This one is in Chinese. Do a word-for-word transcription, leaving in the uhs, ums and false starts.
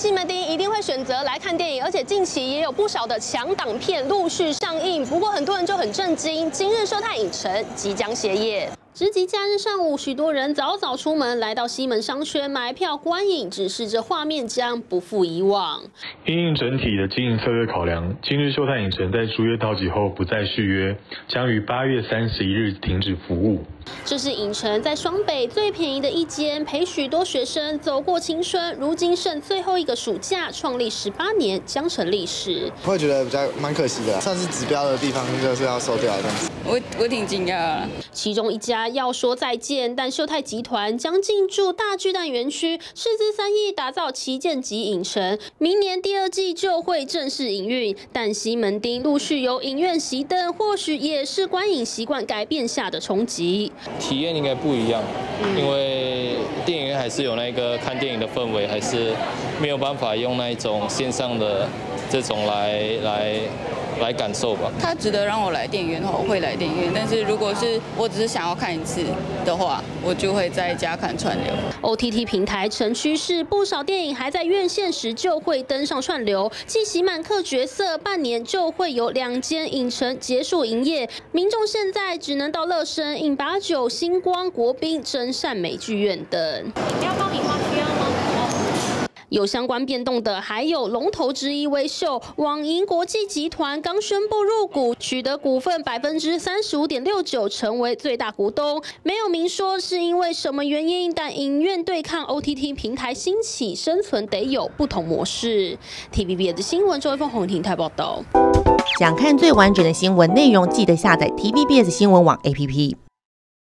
西门町一定会选择来看电影，而且近期也有不少的强档片陆续上映。不过很多人就很震惊，今日秀泰影城即将歇业。 直击假日上午，许多人早早出门来到西门商圈买票观影，只是这画面将不复以往。 因应整体的经营策略考量，今日秀泰影城在租约到期后不再续约，将于八月三十一日停止服务。 这是影城在双北最便宜的一间，陪许多学生走过青春。如今剩最后一个暑假，创立十八年，将成历史。 会觉得比较蛮可惜的，算是指标的地方就是要收掉这样子。 我我挺惊讶。 其中一家要说再见，但秀泰集团将进驻大巨蛋园区，斥资三亿打造旗舰级影城，明年第二季就会正式营运。但西门町陆续有影院熄灯，或许也是观影习惯改变下的冲击。 体验应该不一样，因为电影院还是有那个看电影的氛围，还是没有办法用那一种线上的这种来来来感受吧。 他值得让我来电影院的话，我会来电影院。但是如果是我只是想要看一次的话，我就会在家看串流。 O T T 平台成趋势，不少电影还在院线时就会登上串流。继洗满客角色，半年就会有两间影城结束营业，民众现在只能到乐生、印八九、星光、国宾、真善美剧院等。饮料爆米花需要吗？ 有相关变动的，还有龙头之一威秀，网银国际集团刚宣布入股，取得股份百分之三十五点六九，成为最大股东。没有明说是因为什么原因，但影院对抗 O T T 平台兴起，生存得有不同模式。T V B S 的新闻，周一峰、洪婷台报道。 想看最完整的新闻内容，记得下载 T V B S 新闻网 A P P。